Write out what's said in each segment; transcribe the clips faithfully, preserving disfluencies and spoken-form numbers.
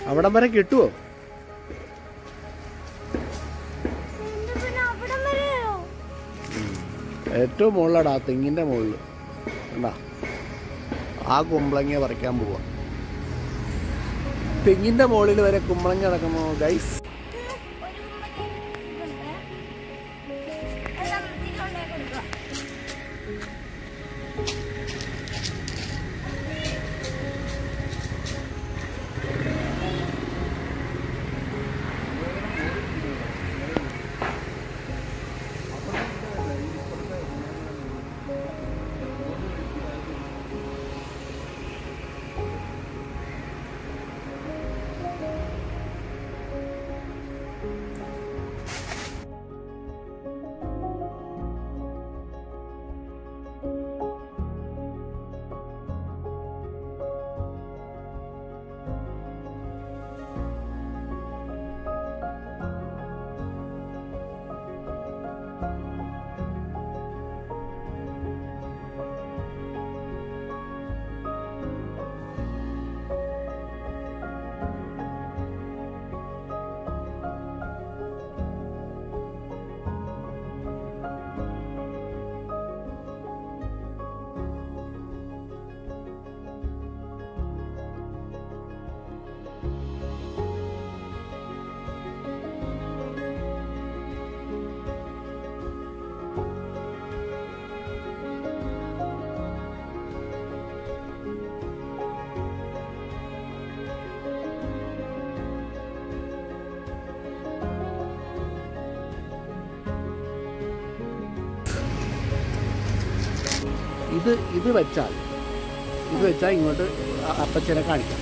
അവിടം വരെ കിട്ടുവോ? ഏറ്റവും മുകളിലാടാ, തെങ്ങിന്റെ മുകളിൽ കണ്ടാ ആ കുമ്പളങ്ങ പറിക്കാൻ പോവാ. തെങ്ങിന്റെ മുകളിൽ വരെ കുമ്പളങ്ങ കിടക്കുന്നു ഗൈസ്. ഇത് ഇത് വെച്ചാൽ ഇത് വെച്ചാൽ ഇങ്ങോട്ട് അപ്പച്ചനെ കാണിക്കാം.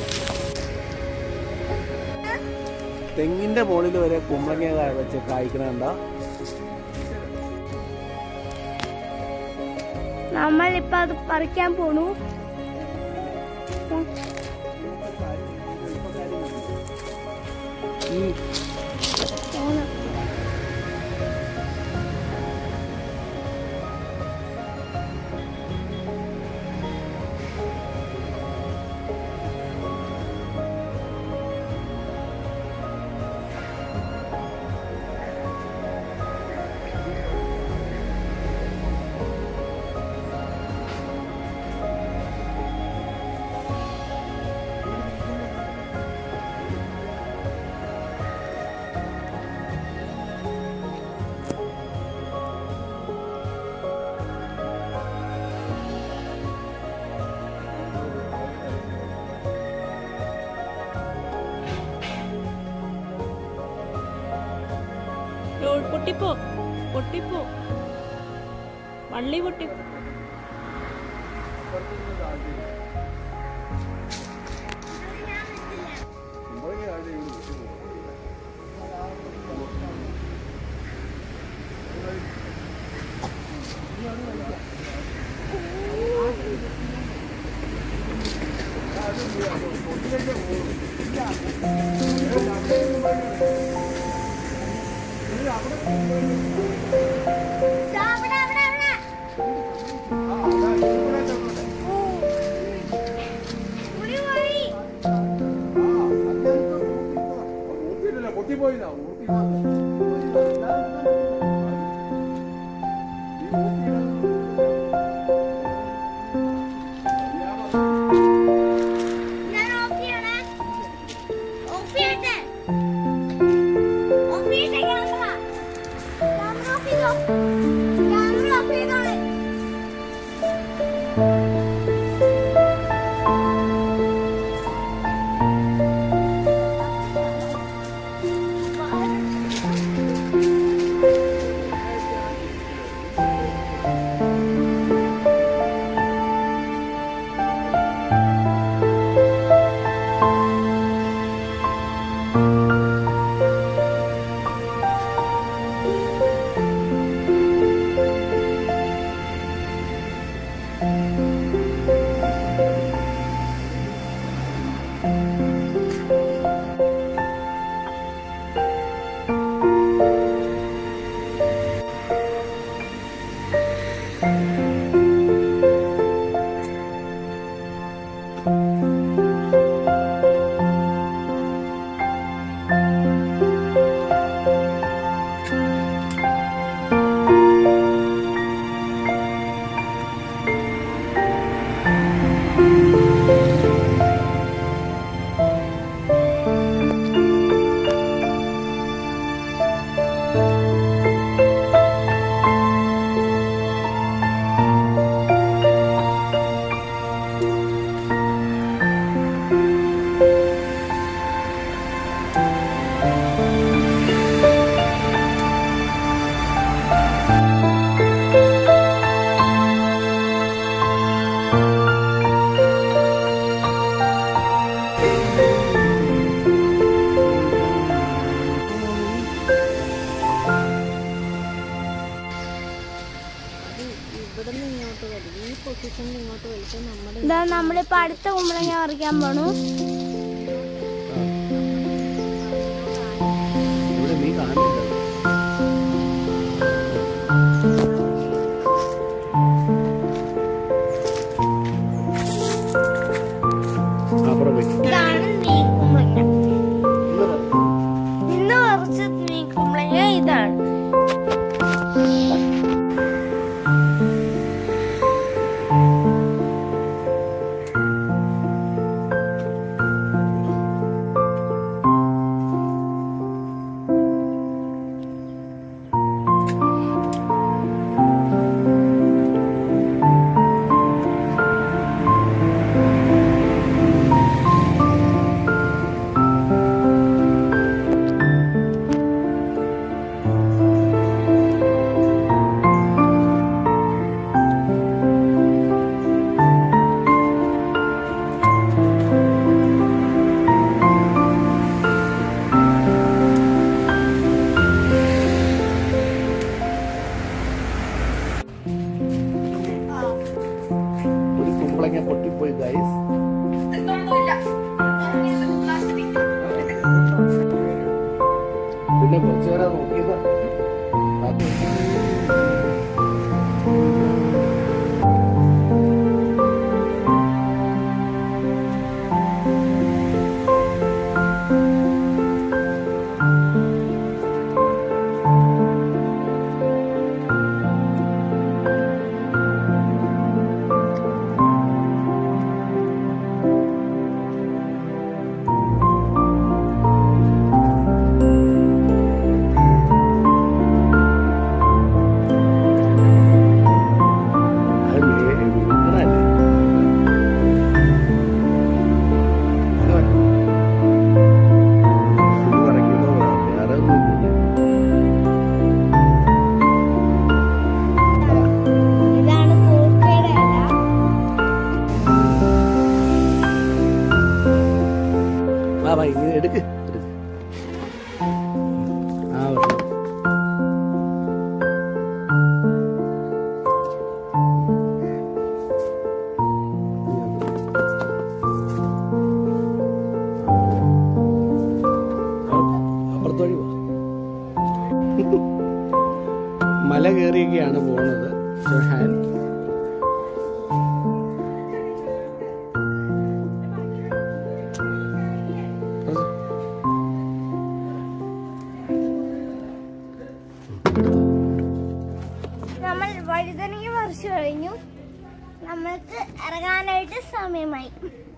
തെങ്ങിന്റെ മുകളിൽ വരെ കുമ്പളങ്ങ വെച്ച് കായ്ക്കണണ്ട. നമ്മളിപ്പോ അത് പറിക്കാൻ പോണു. പൊട്ടിപ്പോ പൊട്ടിപ്പോ വള്ളി പൊട്ടിപ്പോ. പൊസിഷനിൽ ഇങ്ങോട്ട് വലിച്ചാൽ നമ്മുടെ ഇതാ നമ്മളിപ്പോ അടുത്ത കുമ്പളങ്ങ പറിക്കാൻ പോണു. ഇവിടെ നീ കാണുന്നില്ല. ഇതാണ് നീ കുമ്പളങ്ങ. ഇന്ന് പറിച്ച നീ കുമ്പളങ്ങ ഇതാണ്. കുമ്പളങ്ങ പൊട്ടിപ്പോയി ഗൈസ്. പിന്നെ കുറച്ചു നേരം നോക്കിയത് എടുക്ക്. ആ അപ്പുറത്ത് വഴി പോ. മല കയറിയൊക്കെയാണ് പോണത്. ഹാൻ നമ്മൾ വഴുതനങ്ങ പറിച്ചു കഴിഞ്ഞു. നമ്മൾക്ക് ഇറങ്ങാനായിട്ട് സമയമായി.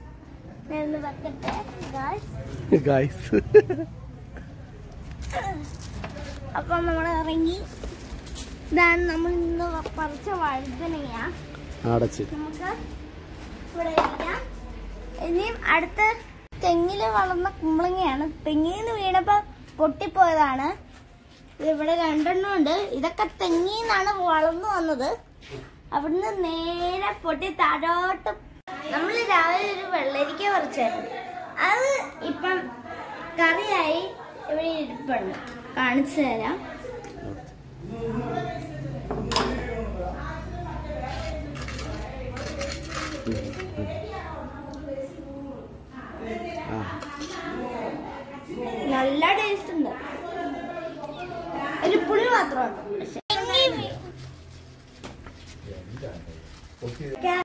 അപ്പൊ നമ്മൾ ഇറങ്ങി. ഇതാണ് നമ്മൾ ഇന്ന് പറിച്ച വഴുതനങ്ങ. നമുക്ക് ഇവിടെ ഇരിക്കാം. ഇനിയും അടുത്ത തെങ്ങില് വളർന്ന കുമ്പളങ്ങയാണ്. തെങ്ങിന്ന് വീണപ്പോ പൊട്ടിപ്പോയതാണ്. ഇവിടെ രണ്ടെണ്ണം ഉണ്ട്. ഇതൊക്കെ തെങ്ങിന്നാണ് വളർന്നു വന്നത്. അവിടുന്ന് നേരെ പൊട്ടി താഴോട്ട്. നമ്മൾ രാവിലെ ഒരു വെള്ളരിക്ക പറിച്ചായിരുന്നു. അത് ഇപ്പം കറിയായി ഇവിടെ ഇരിപ്പുണ്ട്. കാണിച്ചു തരാം. നല്ല ടേസ്റ്റ്